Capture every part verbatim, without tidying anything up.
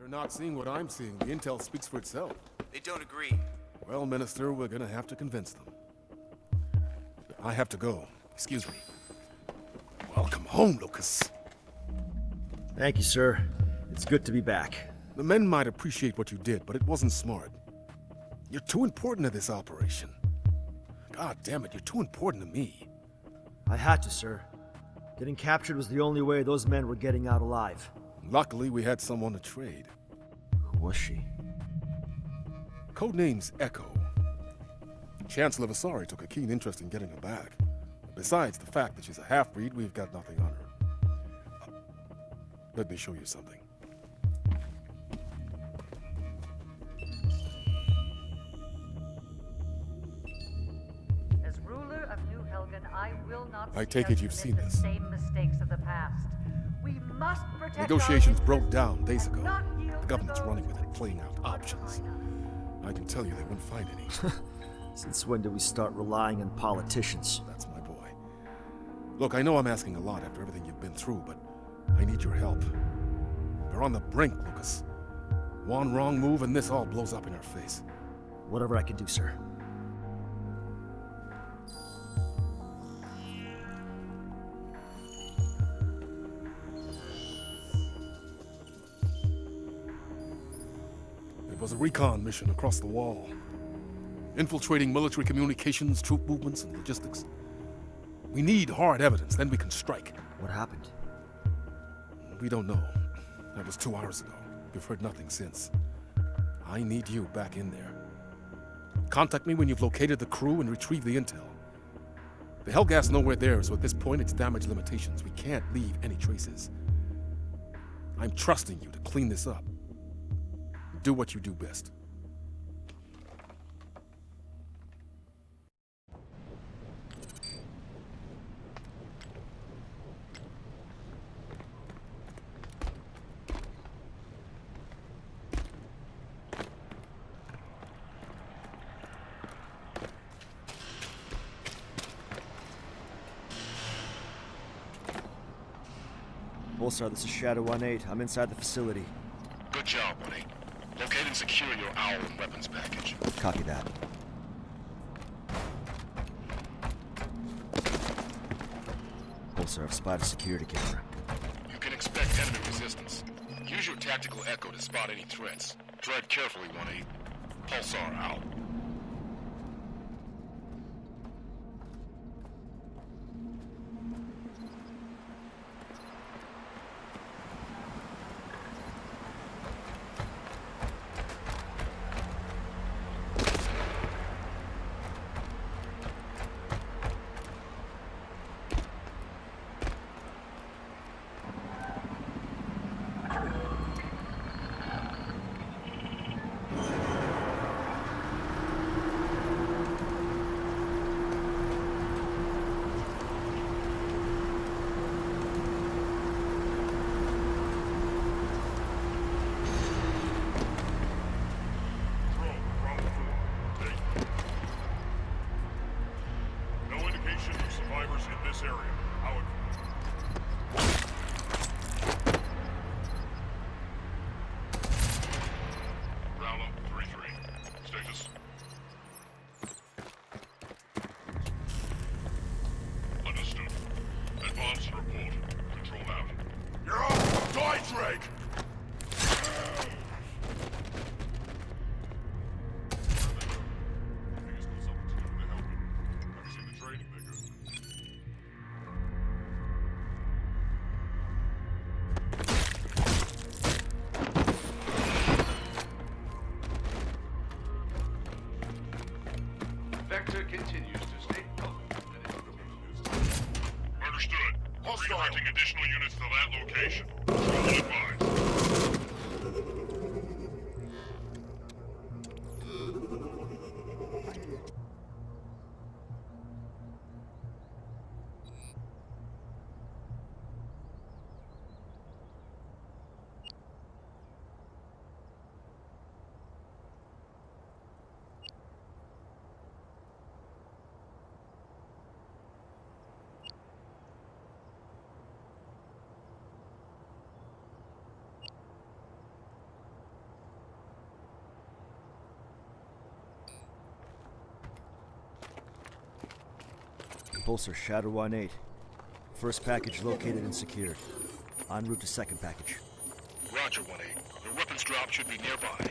They're not seeing what I'm seeing. The intel speaks for itself. They don't agree. Well, Minister, we're gonna have to convince them. I have to go. Excuse me. Welcome home, Lucas. Thank you, sir. It's good to be back. The men might appreciate what you did, but it wasn't smart. You're too important to this operation. God damn it, you're too important to me. I had to, sir. Getting captured was the only way those men were getting out alive. Luckily, we had someone to trade. Who was she? Codename's Echo. Chancellor Vasari took a keen interest in getting her back. Besides the fact that she's a half-breed, we've got nothing on her. Let me show you something. As ruler of New Helgen, I will not I take it you've seen the this. same mistakes of the past. We must protect Negotiations our broke down days ago. not yield The government's to running those with it, playing out options. I can tell you they wouldn't find any. Since when did we start relying on politicians? That's my boy. Look, I know I'm asking a lot after everything you've been through, but I need your help. We're on the brink, Lucas. One wrong move and this all blows up in our face. Whatever I can do, sir. It was a recon mission across the wall. Infiltrating military communications, troop movements, and logistics. We need hard evidence, then we can strike. What happened? We don't know. That was two hours ago. We've heard nothing since. I need you back in there. Contact me when you've located the crew and retrieved the intel. The Hellgas know we're there, so at this point it's damage limitations. We can't leave any traces. I'm trusting you to clean this up. Do what you do best. Bullseye, this is Shadow one eight. I'm inside the facility. Good job, one eight. Locate and secure your owl and weapons package. Copy that. Bullseye, I've spotted a security camera. You can expect enemy resistance. Use your tactical echo to spot any threats. Tread carefully, one eight. Pulsar out. Continues to stay Understood. Redirecting additional units to that location. Control advised. Pulsar, Shadow one eight. First package located and secured. En route to second package. Roger, one eight. The weapons drop should be nearby.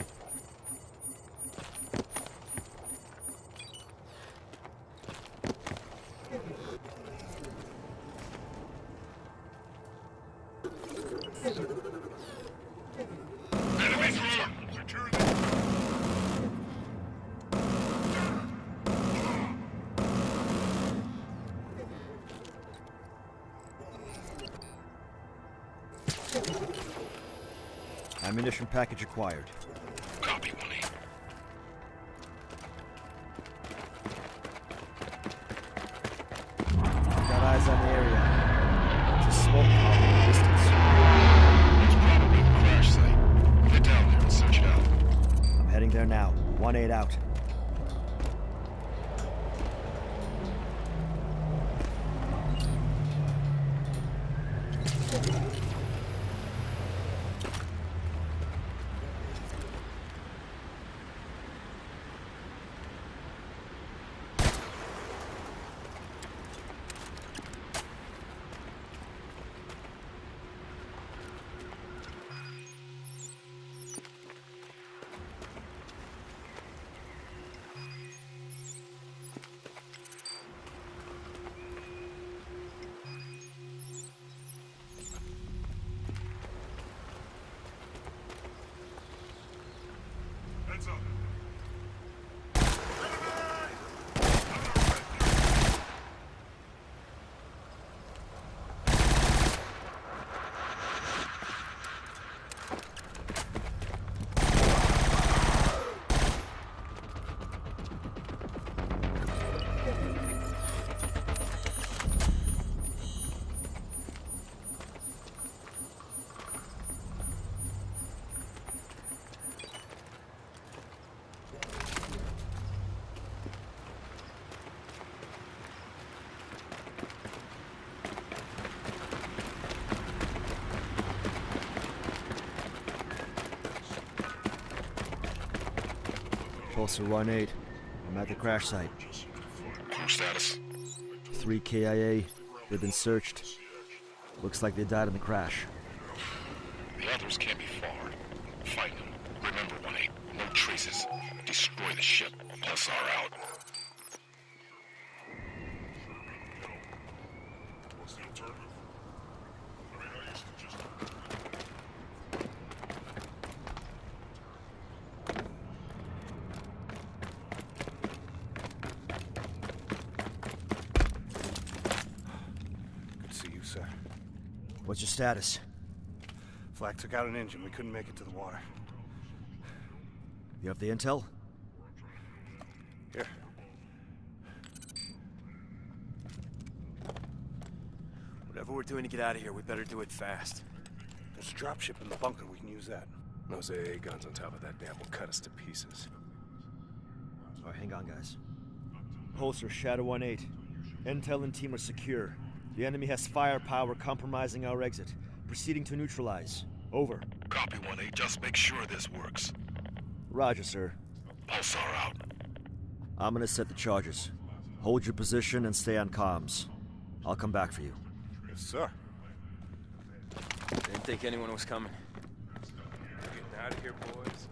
Enemy through! Secure the... Ammunition package acquired. Copy, one eight. Got eyes on the area. It's a smoke column in the distance. It's probably a crash site. Get down there and search it out. I'm heading there now. one eight out. Heads up. Pulsar one eight. I'm at the crash site. Crew status. Three K I A. They've been searched. Looks like they died in the crash. The others can't be far. Find them. Remember, one eight. No traces. Destroy the ship. Pulsar out. What's the alternative? I mean, I used to just... Good to see you, sir. What's your status? Flak took out an engine. We couldn't make it to the water. You have the intel? Here. Whatever we're doing to get out of here, we better do it fast. There's a dropship in the bunker. We can use that. Those A A guns on top of that dam will cut us to pieces. Alright, hang on, guys. Pulsar, Shadow one eight. Intel and team are secure. The enemy has firepower compromising our exit. Proceeding to neutralize. Over. Copy, one eight. Just make sure this works. Roger, sir. Pulsar out. I'm gonna set the charges. Hold your position and stay on comms. I'll come back for you. Yes, sir. Didn't think anyone was coming. Getting out of here, boys.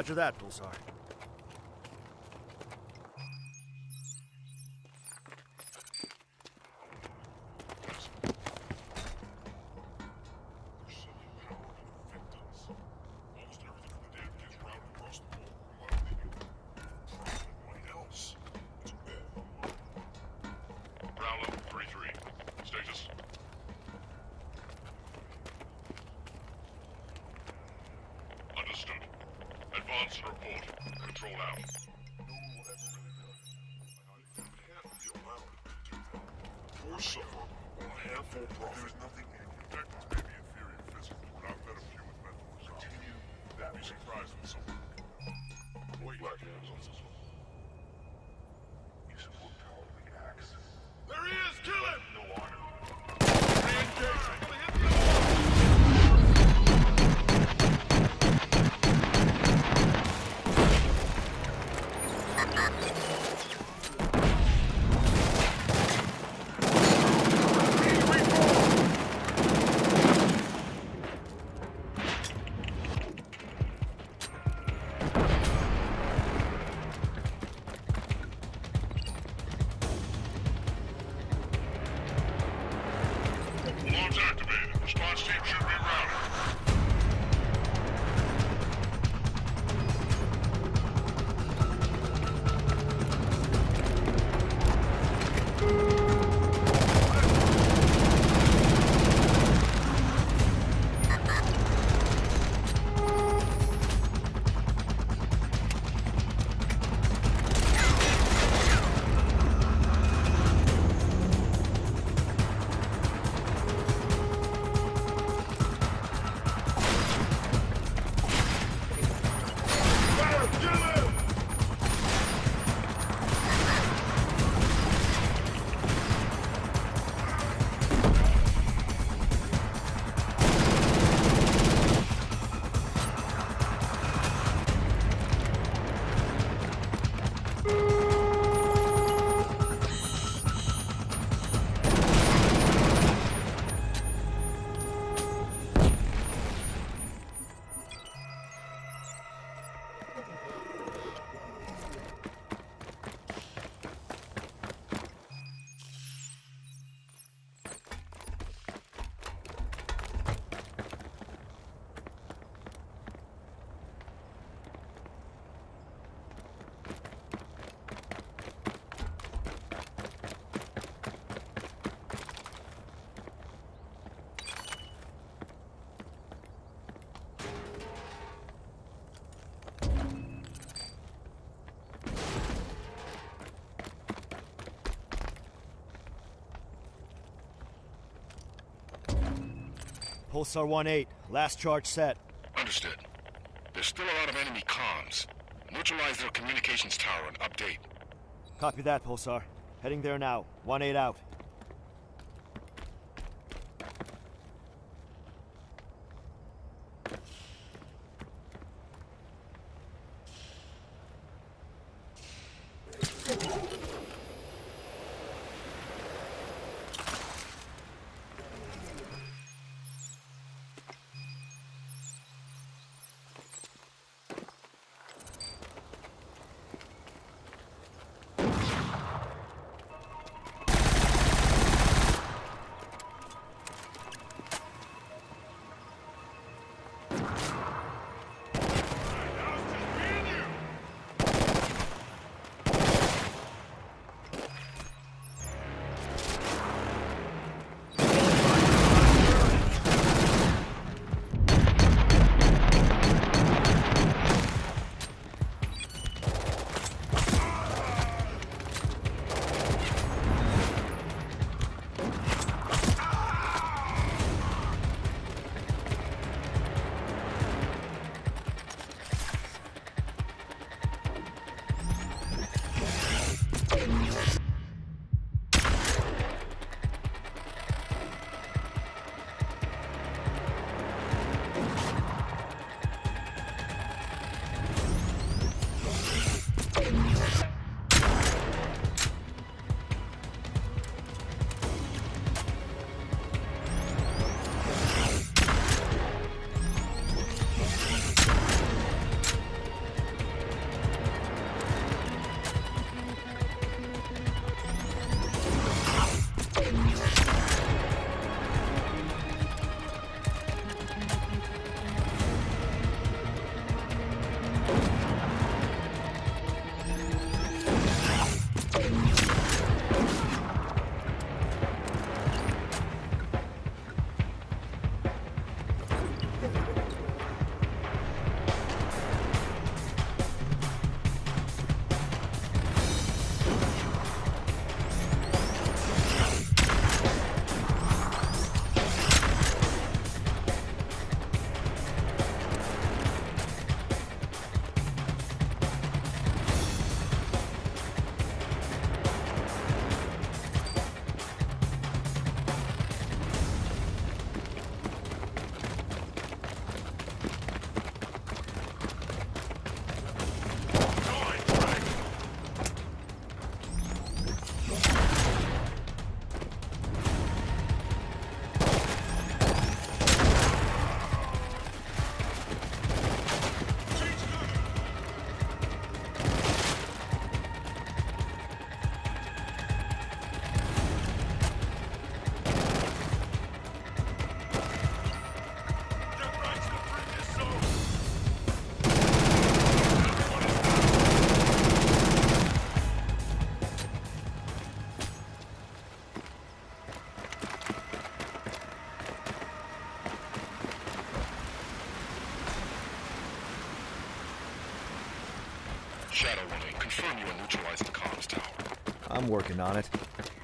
Roger that, Pulsar. Understood. Advance report. Control out. No one will ever really know. I can't be allowed to do that. Poor suffer on a handful profit. There's nothing in you. Tactics may be inferior physically, but I've met a few with mental resolve. Continue that. Be surprised when someone... Wait. Black hands on this one. You support cowardly acts. There he is! Kill him! No honor. Re-engage! Alarms activated. Response team should be routed. Pulsar one eight, last charge set. Understood. There's still a lot of enemy comms. Neutralize their communications tower and update. Copy that, Pulsar. Heading there now. one eight out. Shadow one eight, confirm you are neutralizing the comms tower. I'm working on it.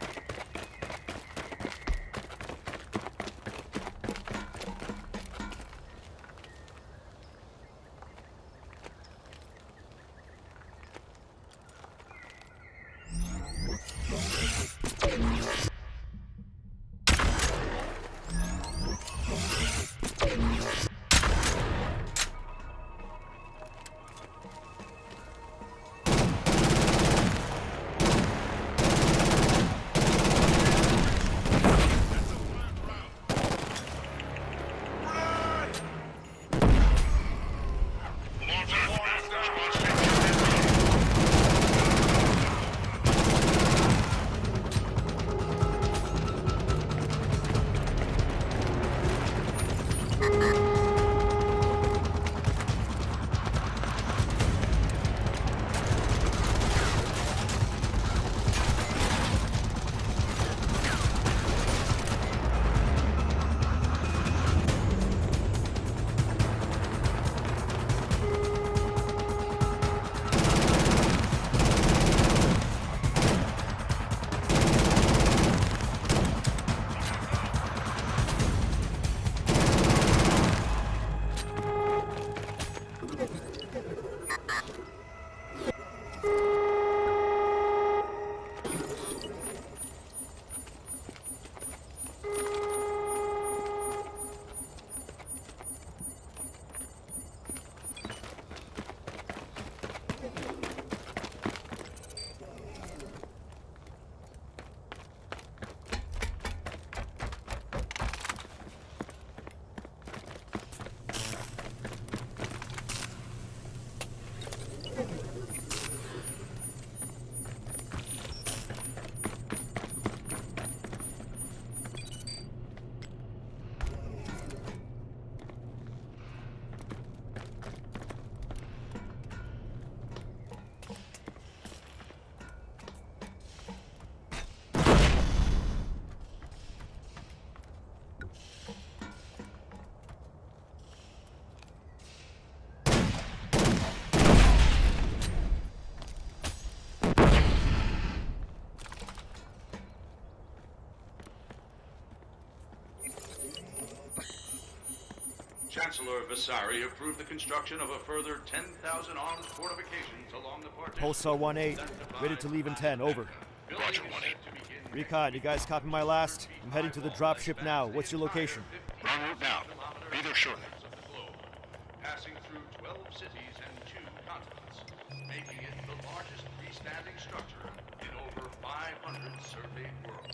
Chancellor Vasari approved the construction of a further ten thousand armed fortifications along the partition. Pulsar one eight, ready to leave in ten, over. Roger, one eight. Recon, you guys copy my last? I'm heading to the dropship now. What's your location? En route now. Be there shortly. Passing through twelve cities and two continents, making it the largest freestanding structure in over five hundred surveyed worlds.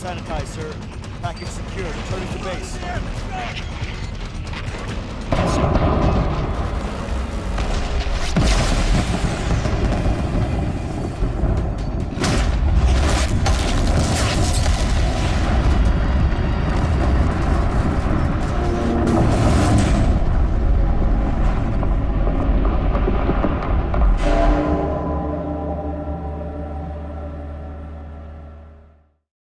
sanitized, sir. Package secured. Returning to base.